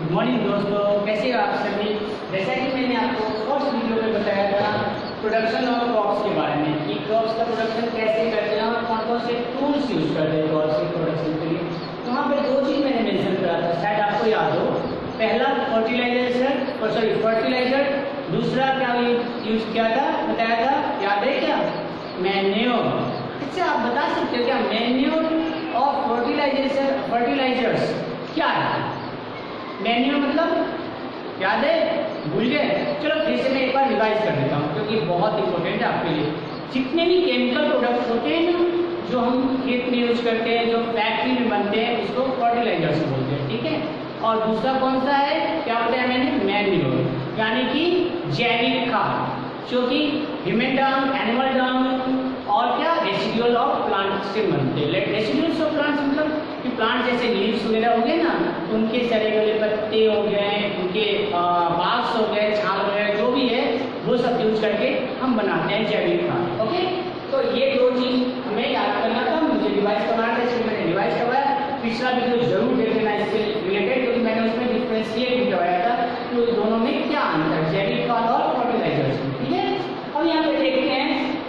Good morning दोस्तों, कैसे हो आप सभी। जैसा कि मैंने आपको फर्स्ट वीडियो में बताया था प्रोडक्शन ऑफ क्रॉप्स के बारे में कि क्रॉप्स का प्रोडक्शन कैसे करते हैं और कौन कौन से टूल्स यूज करते हैं क्रॉप्स के प्रोडक्शन के लिए। तो वहाँ पर दो चीज़ मैंने मेंशन करा था, शायद आपको याद हो। पहला फर्टिलाइजर, दूसरा क्या यूज किया था, बताया था, याद है क्या? मैन्योर। अच्छा, आप बता सकते हो क्या मैन्योर और फर्टिलाइजर्स क्या है? मैन्योर मतलब याद है, भूल गए? चलो फिर से मैं एक बार रिवाइज कर देता हूँ क्योंकि बहुत इंपॉर्टेंट है आपके लिए। जितने भी केमिकल प्रोडक्ट्स होते हैं ना, जो हम खेत में यूज करते हैं, जो फैक्ट्री में बनते हैं, उसको फर्टिलाइजर्स बोलते हैं, ठीक है। और दूसरा कौन सा है, क्या बताया मैंने? मैन्योर, यानी कि जैविक खाद, जो कि ह्यूमन डाउन, एनिमल डाउन और क्या रेसिड्यूल ऑफ प्लांट से बनते हैं। रेसिड्यूल्स ऑफ प्लांट्स मतलब कि प्लांट जैसे लीव्स वगैरह हो गए ना, उनके सड़े गले पत्ते हो गए, उनके बाग्स हो गए, छाल वगैरह जो भी है, वो सब यूज करके हम बनाते हैं जैविक खाद। ओके, तो ये दो चीज हमें याद करना था, मुझे रिवाइज करवाना था, इसलिए मैंने रिवाइज करवाया। पिछला वीडियो जरूर देख लेना इससे रिलेटेड, क्योंकि मैंने उसमें डिफ्रेंशिएट भी करवाया था कि दोनों में क्या अंतर, जैविक खाद और फर्टिलाइजर्स, ठीक है। अब यहाँ पे देखते हैं,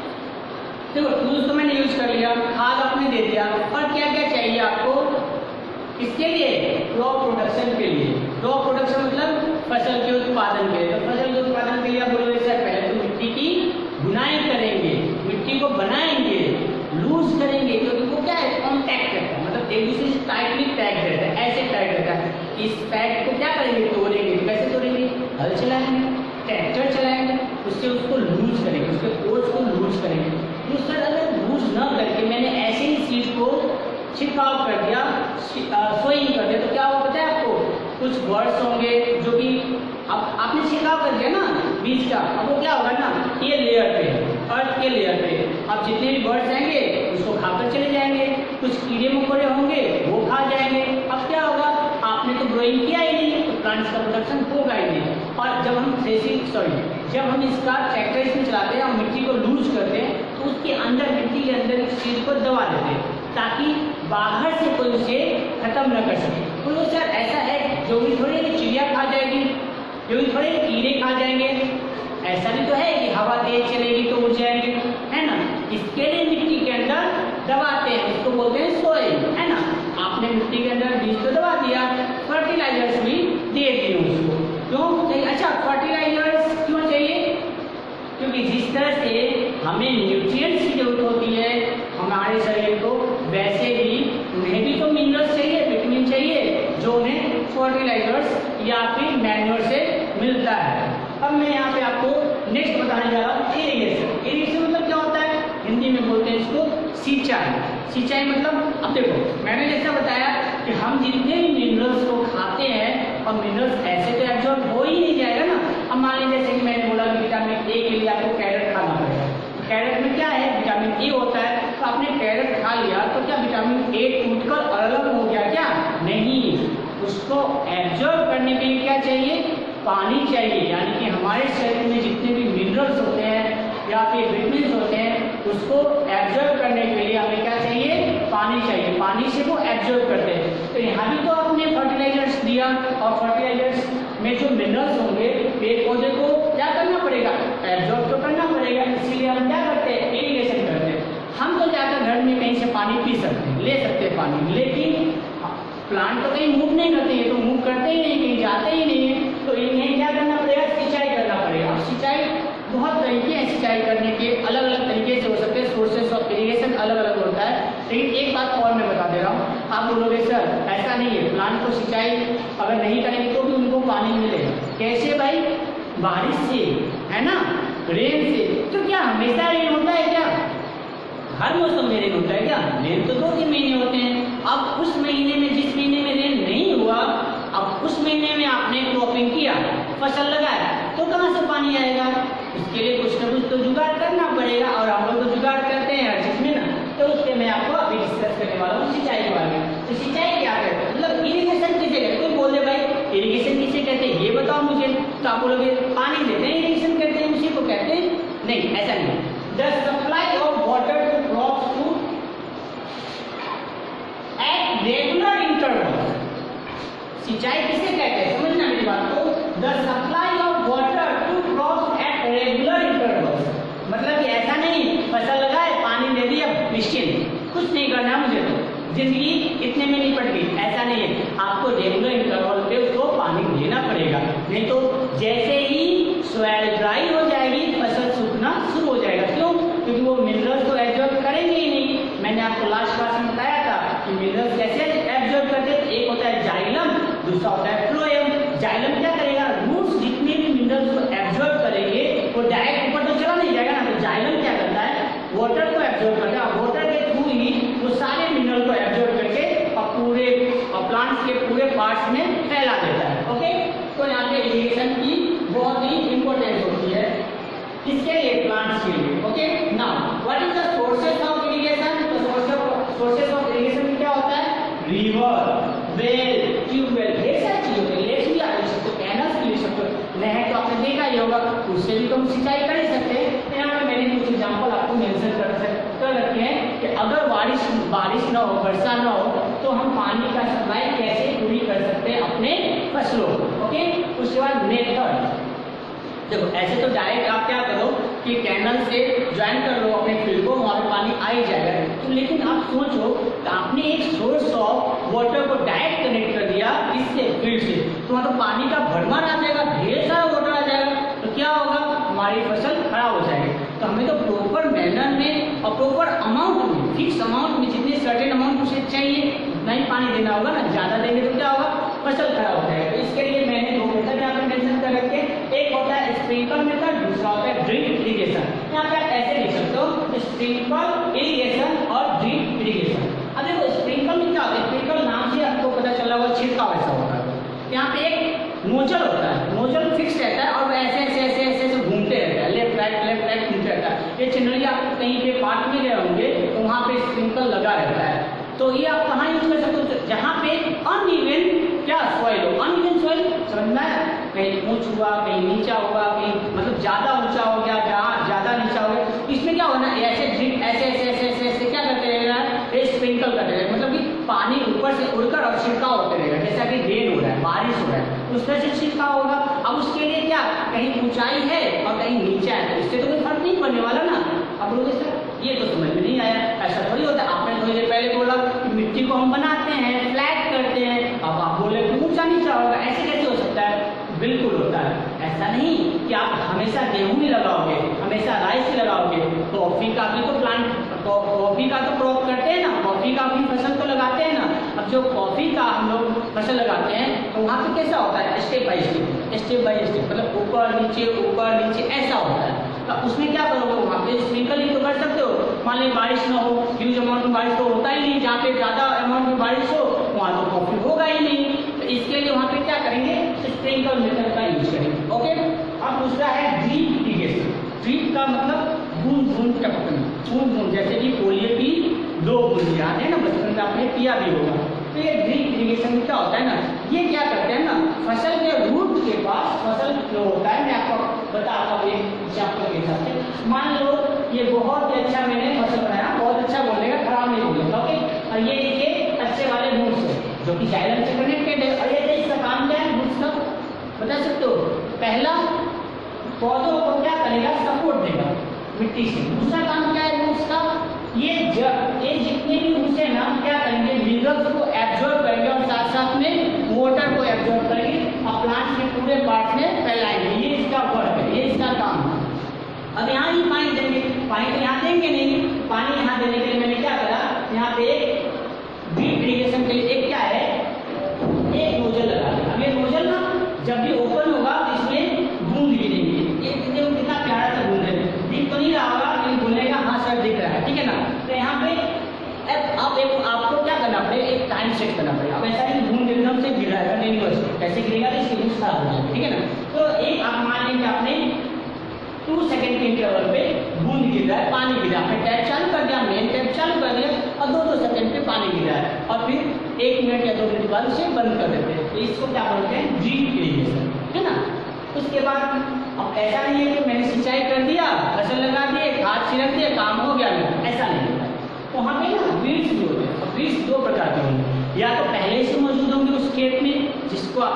देखो टूल्स तो मैंने यूज कर लिया, खाद आपने दे दिया, और क्या क्या चाहिए आपको इसके लिए? क्रॉप प्रोडक्शन के लिए। क्रॉप प्रोडक्शन मतलब फसल के उत्पादन के लिए। तो फसल के उत्पादन के लिए आप बोलोगे सर पहले तो मिट्टी की बुनाई करेंगे, मिट्टी को बनाएंगे, लूज करेंगे, क्योंकि वो क्या है, कॉन्टैक्ट रहता है, मतलब एक दूसरे से टाइटली पैक रहता है, ऐसे टाइट रहता है। इस पैक को क्या करेंगे, तोड़ेंगे। कैसे तोड़ेंगे? हल चलाएंगे, ट्रैक्टर चलाएंगे, उससे उसको लूज करेंगे, उसके कोर्स को लूज करेंगे। तो सर अगर लूज न करके मैंने ऐसे ही सीड को छिड़काव कर दिया, सोइंग कर दिया, तो क्या होगा पता है आपको? कुछ बर्ड्स होंगे जो कि अब आपने छिड़काव कर दिया ना बीज का, अब वो क्या होगा ना, ये लेयर पे, अर्थ के लेयर पे, अब जितने भी बर्ड्स आएंगे उसको खाकर चले जाएंगे, कुछ कीड़े मकोड़े होंगे वो खा जाएंगे। अब क्या होगा, आपने तो ग्रोइंग किया ही नहीं, तो प्लांट्स का प्रोडक्शन होगा ही नहीं। और जब हम इसका ट्रैक्टर इसमें चलाते हैं और मिट्टी को लूज करते हैं, तो उसके अंदर, मिट्टी के अंदर इस चीज को दबा देते हैं ताकि बाहर से कोई उसे खत्म न कर सके। तो सर ऐसा है, जो भी थोड़ी चिड़िया खा जाएगी, जो भी थोड़े कीड़े खा जाएंगे, ऐसा भी तो है कि हवा तेज चलेगी तो उड़ जाएंगे, है ना। इसके लिए मिट्टी के अंदर दबाते हैं, इसको बोलते हैं सोइल, है ना। आपने मिट्टी के अंदर बीज तो दबा दिया, फर्टिलाइजर्स भी दे दिए उसको। क्यों चाहिए? अच्छा, फर्टिलाइजर्स क्यों चाहिए? क्योंकि जिस तरह से हमें न्यूट्रिएंट्स की जरूरत होती है हमारे शरीर को, वैसे ही उन्हें भी तो मिनरल्स चाहिए, विटामिन चाहिए, जो उन्हें फर्टिलाइजर्स या फिर मैन्योर से मिलता है। अब मैं यहाँ पे आपको नेक्स्ट बताने जा रहा हूँ इरिगेशन। इरिगेशन मतलब क्या होता है? हिंदी में बोलते हैं इसको सिंचाई। सिंचाई मतलब, अब देखो मैंने जैसा बताया कि हम जितने भी मिनरल्स को खाते हैं, और मिनरल्स ऐसे तो एब्जॉर्ब हो ही नहीं जाएगा ना। अब मान लीजिए जैसे कि मैंने बोला कि विटामिन ए के लिए आपको कैरेट खाना पड़ेगा। कैरेट में क्या है, विटामिन ए होता है, तो आपने कैरेट खा लिया तो क्या विटामिन ए टूटकर अलग हो गया? क्या नहीं, उसको एब्जॉर्ब करने के लिए क्या चाहिए? पानी चाहिए। यानी कि हमारे शरीर में जितने भी मिनरल्स होते हैं या फिर विटामिन होते हैं, उसको एब्जॉर्ब करने के लिए हमें क्या चाहिए? पानी चाहिए। पानी से वो एब्जॉर्ब करते हैं। तो यहाँ भी तो आपने फर्टिलाइजर्स दिया, और फर्टिलाइजर्स में जो मिनरल्स होंगे पेड़ पौधे को क्या करना पड़ेगा? एब्जॉर्ब तो करना पड़ेगा। इसीलिए हम क्या करते हैं? इरिगेशन करते हैं। हम तो जाकर घर में कहीं से पानी पी सकते हैं, ले सकते हैं पानी, लेकिन प्लांट तो कहीं मूव नहीं करते हैं, तो मूव करते ही नहीं, कहीं जाते ही नहीं है, तो इन्हें क्या करना पड़ेगा? सिंचाई करना पड़ेगा। अब सिंचाई बहुत तरीके हैं सिंचाई करने के, अलग अलग तरीके से हो सकते हैं, सोर्सेस ऑफ इरिगेशन अलग अलग होता है। लेकिन एक बात और मैं बता दे रहा हूँ, आप बोलोगे सर ऐसा नहीं है, प्लांट को सिंचाई अगर नहीं करेंगे तो भी उनको पानी मिलेगा। कैसे भाई? बारिश से, है ना, रेन से। तो क्या हमेशा रेन होता है क्या? हर मौसम में रेन होता है क्या? रेन तो 2-3 महीने होते हैं। अब उस महीने में, जिस महीने में रेन नहीं हुआ, अब उस महीने में आपने क्रॉपिंग किया, फसल लगाया, तो कहाँ से पानी आएगा? उसके लिए कुछ न कुछ तो जुगाड़ करना पड़ेगा, और हम लोग तो जुगाड़ करते हैं हर चीज में ना। तो उसके मैं आपको अभी डिस्कस करने वाला हूँ सिंचाई के बारे में। तो सिंचाई क्या कहते हैं, मतलब इरिगेशन किसे कहते हैं? कोई बोल दे भाई इरिगेशन किसे कहते हैं, ये बताओ मुझे। तो आप बोलोगे पानी देते हैं इरिगेशन कहते हैं, उसी को कहते हैं। नहीं, ऐसा नहीं। The supply of water to crops to at regular interval. सिंचाई किसे कहते हैं? जाएगा तो the supply of water to crops at regular intervals, मतलब कि ऐसा नहीं फसल लगाए पानी दे दिया निश्चिंत, कुछ नहीं करना मुझे, तो जिंदगी इतने में निपट गई, ऐसा नहीं है। आपको रेगुलर इंटरवल पे उसको पानी देना पड़ेगा, नहीं तो जैसे ही सॉइल ड्राई हो जाएगी फसल सूखना शुरू हो जाएगा। क्यों? क्योंकि वो मिनरल्स तो एब्जॉर्ब करेंगे ही नहीं। मैंने आपको लास्ट क्लास में बताया था कि मिनरल्स कैसे एब्जॉर्ब करते हैं, एक होता है जाइलम, दूसरा होता है फ्लोएम। जाइलम क्या करेगा, रूट्स जितने भी मिनरल्स को एब्जॉर्ब करेंगे वो डायरेक्ट ऊपर तो चला नहीं जाएगा ना, तो जाइलम क्या करता है, वाटर को एब्जॉर्ब करता है, वाटर के थ्रू ही वो सारे मिनरल को एब्जॉर्ब करके और पूरे प्लांट्स के पूरे पार्ट्स में फैला देता है। ओके, तो यहाँ पे इरिगेशन की बहुत ही इंपॉर्टेंस होती है किसके लिए, प्लांट्स के लिए। Okay, now what is the sources of irrigation, तो सोर्सेस ऑफ इरिगेशन क्या होता है, रिवर, वेल, ट्यूबवेल, ये सारी चीजें होती है। लेक्स भी आ सकते हो, कैनल्स भी ले सकते हो, नहर तो आपने देखा ही होगा, उससे भी तो हम सिंचाई कर ही सकते हैं। यहाँ पे मैंने कुछ एग्जाम्पल आपको मेंशन कर रखे हैं कि अगर बारिश ना हो, वर्षा ना हो, तो हम पानी का सप्लाई कैसे पूरी कर सकते हैं अपने फसलों को। ओके, उसके बाद मेथड, देखो ऐसे तो डायरेक्ट आप क्या करो कि कैनल से ज्वाइन कर लो अपने फील्ड को, वहाँ पे पानी आ ही जाएगा। तो लेकिन आप सोचो आपने एक सोर्स ऑफ वाटर को डायरेक्ट कनेक्ट कर दिया इससे, फील्ड से, तो वहाँ तो पानी का भरमार आ जाएगा, ढेर सारा वाटर आ जाएगा, तो क्या होगा, हमारी फसल खराब हो जाएगी। तो हमें तो प्रॉपर मैनर में और प्रॉपर अमाउंट में, फिक्स अमाउंट में, जितने सर्टेन अमाउंट उसे चाहिए नहीं पानी देना होगा ना, ज्यादा देंगे तो क्या होगा, फसल खराब हो जाएगा। तो इसके लिए मैंने दो मेथड यहाँ पे मेंशन कर रखे, एक होता है स्प्रिंकल मेथड, दूसरा होता है ड्रिप इरिगेशन। यहाँ पे आप ऐसे लिख सकते हो स्प्रिंकल इरिगेशन और ड्रिप इरिगेशन। अब देखो स्प्रिंकल में क्या होता है, स्प्रिंकल नाम से आपको पता चला होगा छिड़काव ऐसा होता है। यहाँ पे एक नोजल होता है, नोजल फिक्स रहता है और ऐसे ऐसे ऐसे ऐसे ऐसे घूमते रहता है, लेफ्ट राइट घूमते रहता है। ये जनरली आप कहीं पे पार्क में गए होंगे तो वहाँ पे स्प्रिंकल लगा रहता है। तो ये आप कहाँ यूज कर सकते हो, जहाँ पे अनइवन क्या सॉइल हो, अनइवन सॉइल समझना है, कहीं ऊंच हुआ कहीं नीचा हुआ, कहीं मतलब ज्यादा ऊंचा हो गया, जहाँ ज्यादा नीचा हो गया, इसमें क्या होना, ऐसे ड्रिप ऐसे ऐसे ऐसे ऐसे ऐसे क्या करते रहेगा, ये स्प्रिंकल करते रहेगा, मतलब कि पानी ऊपर से उड़कर और छिड़काव होते रहेगा, जैसा कि रेन हो रहा है, बारिश हो रहा है, उस तरह से छिड़काव होगा। अब उसके लिए क्या, कहीं ऊंचाई है और कहीं नीचा है, इससे तो कोई फर्क नहीं पड़ने वाला ना। अब लोग सर ये तो समझ में नहीं आया, ऐसा थोड़ी होता है। आपने थोड़ी देर पहले बोला कि मिट्टी को हम बनाते हैं, फ्लैट करते हैं, अब आप बोले कि ऊंचा नीचा होगा, ऐसे कैसे हो सकता है, बिल्कुल होता है। ऐसा नहीं कि आप हमेशा गेहूं ही लगाओगे, हमेशा राइस ही लगाओगे, कॉफी का भी तो प्लांट, कॉफी का तो क्रॉप करते हैं ना, कॉफी का भी फसल तो लगाते हैं ना। अब जो कॉफी का हम लोग फसल लगाते हैं तो वहाँ पे कैसा होता है, स्टेप बाय स्टेप, मतलब ऊपर नीचे ऐसा होता है। तो उसमें क्या करोगे, वहाँ पे स्प्रिंकल ही तो कर सकते हो। मान लीजिए बारिश ना हो, ह्यूज अमाउंट में बारिश तो होता ही नहीं, जहाँ पे ज्यादा अमाउंट में बारिश हो वहाँ तो कॉफी होगा ही नहीं। तो इसके लिए वहाँ पे क्या करेंगे, स्प्रिंकल मेथड का यूज करेंगे। ओके, अब दूसरा है ड्रिप इरिगेशन। ड्रिप का मतलब बूंद बूंद टपकना, बूंद बूंद, जैसे कि पोलियो की 2 बूंद याद है ना, बचपन में आपने पिया भी होगा। तो ये ड्रिप इरिगेशन में क्या होता है ना, ये क्या करते हैं ना, फसल के रूट के पास फसल फ्लो होता है। मैं आपको बताता हूँ एक एग्जाम्पल के हिसाब से। मान लो ये बहुत ही अच्छा मैंने फसल बनाया, बहुत अच्छा बोलेगा, खराब नहीं बोलेगा। ओके, और ये इसके अच्छे वाले रूट्स है जो कि जाइलम से कनेक्टेड है। और ये इसका काम क्या है, रूट्स का बता सकते हो। पहला, पौधों को क्या करेगा, सपोर्ट देगा मिट्टी से। दूसरा काम क्या है रूट्स का, ये जितने भी रूट्स है ना, क्या करेंगे, मिनरल्स को एब्जॉर्ब करेंगे और साथ साथ में वाटर को एब्जॉर्ब करेंगे और प्लांट के पूरे पार्ट में फैलाएंगे। ये इसका वर्क है, ये इसका काम है। अब यहाँ ही पानी देंगे, पानी तो यहाँ देंगे नहीं, पानी यहाँ देने के लिए मैंने क्या करा, यहाँ पे ड्रिप इरिगेशन के लिए एक क्या है, एक नोजल लगा दिया। अब ये नोजल ना जब भी ओपन होगा तो इसमें बूंद गिरेंगी। ये कितना प्यारा सा बूंद है, दिख तो नहीं रहा होगा लेकिन बोलेगा हाँ सर दिख रहा है, ठीक है ना। तो यहाँ पे आपको क्या करना पड़ेगा, एक टाइम सेट करना पड़ेगा। अब ऐसा नहीं बूंद एकदम से गिर रहा है कंटिन्यूअस, कैसे गिरेगा तो इसकी रूट्स खराब हो जाएगी, ठीक है ना। तो एक आप मान लीजिए आपने 2 सेकंड के इंटरवल पे बूंद गिर रहा है, पानी गिर रहा है, आपने टैप चालू कर दिया, मेन टैप चालू कर दिया और 2-2 सेकंड पे पानी गिर रहा है और फिर 1 मिनट या 2 मिनट बाद उसे बंद कर देते हैं। तो इसको क्या बोलते हैं, ड्रिप इरिगेशन, है ना। उसके बाद अब ऐसा नहीं है कि मैंने सिंचाई कर दिया, फसल लगा दिए, खाद छिड़क दिया, काम हो गया, ऐसा नहीं होता। वहाँ पे ना वीड्स भी होते हैं। वीड्स 2 प्रकार के होंगे, या तो पहले से मौजूद होंगे उस खेत में जिसको आपने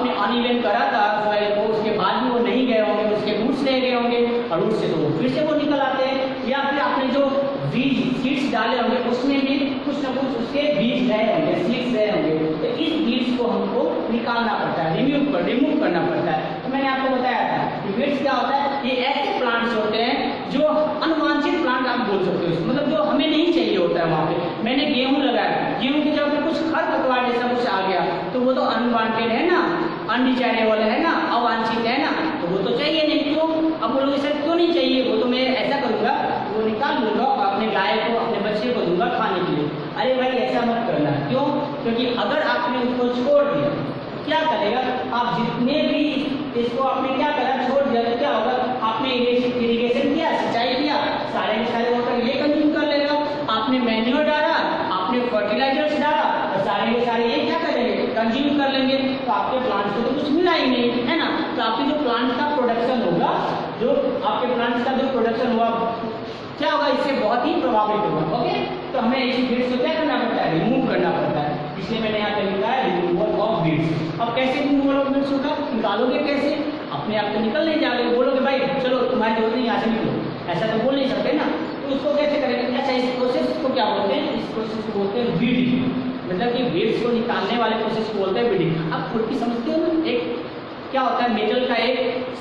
आपने अनइवन करा था सॉइल को, उसके बाद भी वो नहीं गए होंगे, उसके रूट्स रह गए होंगे और रूट से तो वो फिर से वो निकल आते हैं। या फिर आपने जो बीज सीड्स डाले होंगे उसमें भी कुछ ना कुछ उसके बीज रहे होंगे, सीड्स रहे होंगे, तो इस बीज को हमको निकालना पड़ता है, रिमूव करना पड़ता है। तो मैंने आपको बताया था कि वीड्स क्या होता है, ये ऐसे प्लांट्स होते हैं जो अनुवांछित प्लांट आप बोल सकते हो, मतलब जो हमें नहीं चाहिए होता है। वहाँ पे मैंने गेहूं लगाया, गेहूं की जगह पे कुछ खरपतवार जैसा कुछ आ गया तो वो तो अनवांटेड है ना, अनडिजायरेबल है ना, अवांछित है ना, तो वो तो चाहिए नहीं। क्यों? अब बोलोगे सर क्यों नहीं चाहिए, वो तो मैं ऐसा करूंगा, वो निकाल लूंगा और अपने गाय को, अपने बच्चे को दूंगा खाने के लिए। अरे भाई ऐसा मत करना। क्यों? क्योंकि अगर आपने उसको छोड़ दिया क्या करेगा, आप जितने भी इसको आपने क्या करा, छोड़ दिया तो क्या होगा, आपने इरिगेशन किया, सिंचाई किया, सारे के सारे वाटर ये कंज्यूम कर लेगा। आपने मैन्योर डाला, आपने फर्टिलाइजर्स डाला, तो सारे के सारे ये क्या करेंगे, कंज्यूम कर लेंगे, तो आपके प्लांट्स को तो कुछ मिला ही नहीं, है ना। तो आपके जो प्लांट का प्रोडक्शन होगा, जो आपके प्लांट्स का जो प्रोडक्शन हुआ क्या होगा, इससे बहुत ही प्रभावित होगा। ओके, तो हमें इस वीड्स को क्या करना पड़ता है, रिमूव करना पड़ता है। इसलिए मैंने यहाँ पे लिखा है रिमूवल ऑफ वीड्स। अब कैसे रिमूवल ऑफ वीड्स होगा, निकालोगे कैसे, अपने आप तो निकल नहीं जाओगे, बोलोगे भाई चलो तुम्हारी जरूरत नहीं, यहाँ से निकलो, ऐसा तो बोल नहीं सकते ना। तो उसको कैसे करेंगे, अच्छा इस प्रोसेस को क्या बोलते हैं, इस प्रोसेस को बोलते हैं वीडिंग, मतलब कि वीड्स को निकालने वाले प्रोसेस को बोलते हैं वीडिंग। आप खुद की समझते हो ना, एक क्या होता है, मेटल का एक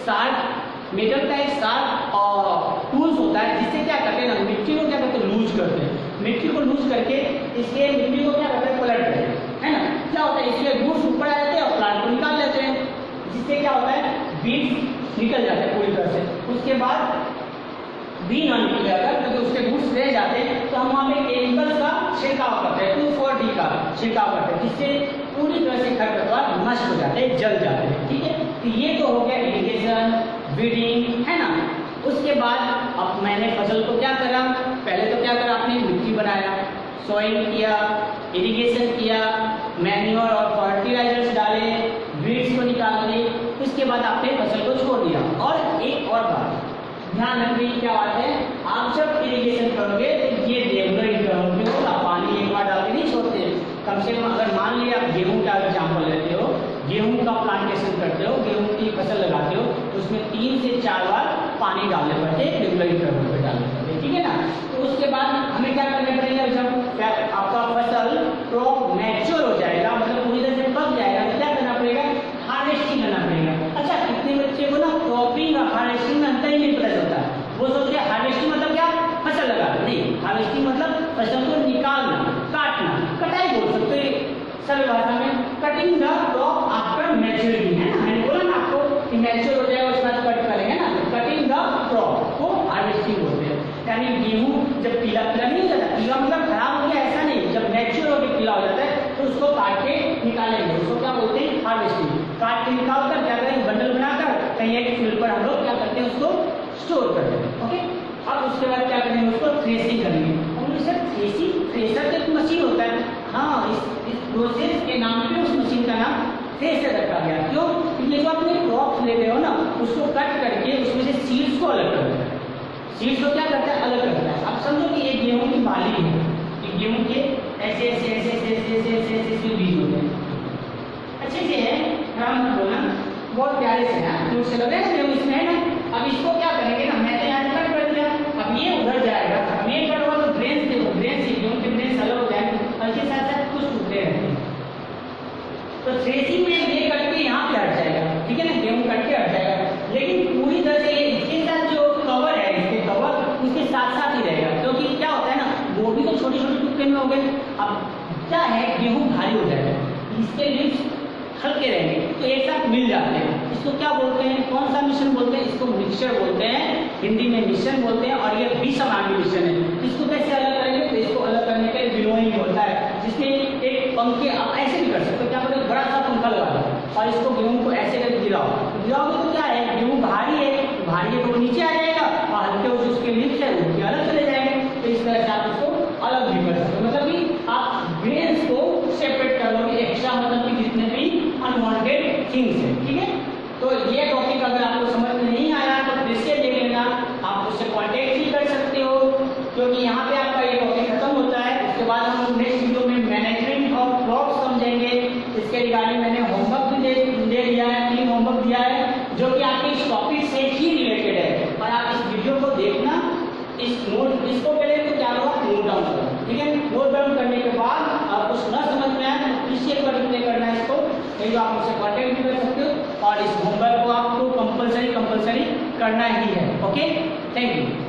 शार्प और टूल्स होता है, जिससे क्या करते हैं ना, मिट्टी को क्या करते हैं, लूज करते हैं। मिट्टी को लूज करके इसके मिट्टी को क्या करते हैं, पलटते हैं, है ना। क्या होता है, इसके रूट्स ऊपर आ जाते हैं और प्लांट को निकाल लेते हैं, जिससे क्या होता है, बीज निकल जाते हैं पूरी तरह से। उसके बाद बी ना निकल जाता है क्योंकि उसके रूट्स रह जाते हैं, तो हम वहाँ पे केमिकल का छिड़काव करते हैं, 2,4-D का छिड़काव करते हैं, जिससे पूरी तरह से खरपतवार नष्ट हो जाते हैं, जल जाते हैं। ठीक है, तो ये तो हो गया इरिगेशन, वीडिंग, है ना। उसके बाद अब मैंने फसल को क्या करा, पहले तो क्या करा, आपने मिट्टी बनाया, सॉइल किया, इरिगेशन किया, मैन्योर और फर्टिलाइजर्स डाले, वीड्स को निकाल दिए, उसके बाद आपने फसल को छोड़ दिया। और एक और बात ध्यान रखिए, क्या बात है, आप जब इरिगेशन करोगे तो ये रेगुलर इंटरवल पे आप पानी एक बार डाल के नहीं छोड़ते। कम से कम अगर मान लिया आप गेहूं का एग्जाम्पल लेते हो, गेहूं का प्लांटेशन करते हो, गेहूं की फसल लगाते हो, तो उसमें 3 से 4 बार पानी डालने पड़ते हैं, रेगुलर इंटरवल पे डालने पड़ते हैं, ठीक है ना। तो उसके बाद हमें क्या करना पड़ेगा, जब आपका फसल क्रॉप मैच्योर हो जाएगा, मतलब पूरी तरह से पक जाएगा, तो क्या करना पड़ेगा, हार्वेस्टिंग करना पड़ेगा। अच्छा, कितने बच्चे को ना क्रॉपिंग और हार्वेस्टिंग में अंतर ही नहीं पता चलता है। वो सोचते हैं हार्वेस्टिंग मतलब क्या, फसल लगाना, नहीं, हार्वेस्टिंग मतलब फसल को निकालना, काटना, कटाई बोल सकते हैं सरल भाषा में। Cutting the crop after maturity, है ना, मैंने बोला ना आपको कि मैच्योर हो जाएगा उसके बाद कट करेंगे ना, कटिंग द क्रॉप को हार्वेस्टिंग बोलते हैं। यानी गेहूं जब पीला पीला नहीं हो जाता, पीला मतलब खराब हो गया ऐसा नहीं, जब मैच्योर होकर पीला हो जाता है तो उसको काट के निकालेंगे, उसको क्या बोलते हैं, हार्वेस्टिंग। काट के निकाल कर क्या करेंगे, बंडल बनाकर कहीं एक फील्ड पर हम लोग क्या करते हैं, उसको स्टोर करते हैं। ओके, अब उसके बाद क्या करेंगे, उसको थ्रेसिंग करेंगे। और सर थ्रेसर तो एक मशीन होता है, हाँ, इस प्रोसेस के नाम पे उस मशीन का नाम थ्रेसर रखा गया। क्यों? क्योंकि जो अपने क्रॉप ले रहे हो ना, उसको कट करके उसमें से सीड्स को अलग करता है। सीड्स को क्या करता है, अलग करता है। अब समझो कि ये गेहूं की बाली है, कि गेहूं के ऐसे ऐसे ऐसे ऐसे ऐसे ऐसे ऐसे बीज होते हैं, अच्छे से है, खराब मत बोलना, बहुत प्यारे से है, दूर से लगे ना गेहूं इसमें, है ना। अब इसको क्या करेंगे ना, मैं तो यहाँ कट कर दिया, अब ये उधर जाएगा, अब ये कट हुआ तो ब्रेन देखो, ब्रेन से गेहूं के ब्रेन अलग हो जाएंगे, उसके साथ साथ कुछ टूटते रहते हैं। तो थ्रेसिंग में ये कट के यहाँ पे हट जाएगा, ठीक है ना, गेहूं कट के हट जाएगा, लेकिन पूरी तरह से ये इसके साथ जो कवर है, इसके कवर उसके साथ साथ ही रहेगा, क्योंकि क्या होता है ना, वो भी तो छोटे छोटे टुकड़े में हो गए। अब क्या है, गेहूं भारी हो जाएगा, इसके लिप्स हल्के रहेंगे, तो एक साथ मिल जाते हैं। इसको क्या बोलते हैं, कौन सा मिश्रण बोलते हैं, इसको मिक्सचर बोलते हैं, हिंदी में मिश्रण बोलते हैं, और ये विषमांगी मिश्रण है। इसको कैसे अलग करेंगे, तो इसको अलग करने के लिए विनोइंग होता है, जिसमें एक पंखे आप ऐसे भी कर सकते हो, क्या करोगे, बड़ा सा पंखा लगा दो और इसको गेहूं को ऐसे करके गिराओगे तो क्या है, गेहूं भारी है, भारी है तो वो नीचे आ जाएगा, और हल्के जो उसके लिप्स है उनके अलग चले जाएंगे। तो इस तरह से आप उसको अलग भी कर सकते हो, मतलब कि आप ग्रेन्स को सेपरेट कर लोगे, एक्स्ट्रा मतलब कि जितने भी अनवांटेड थिंग्स है, ठीक है। तो ये टॉपिक अगर आपको समझ में नहीं आया तो फिर से देख लेना, आप उससे कॉन्टेक्ट भी कर सकते हो, क्योंकि यहाँ पे आपका ये टॉपिक खत्म होता है। उसके बाद हम नेक्स्ट वीडियो में मैनेजमेंट ऑफ क्रॉप समझेंगे, इसके रिगार्डिंग मैंने होमवर्क भी दे दिया होमवर्क दिया है जो कि आपके इस टॉपिक से ही रिलेटेड है, और आप इस वीडियो को देखना, इसको पहले तो क्या होगा, नोट डाउन करो, ठीक है। नोट डाउन करने के बाद आप कुछ न समझ में आए तो किसी एक बार रिप्लाई करना है इसको, नहीं तो आप मुझसे कॉन्टेक्ट भी कर सकते हो, और इस होमवर्क को आपको कंपलसरी करना ही है। Okay, thank you.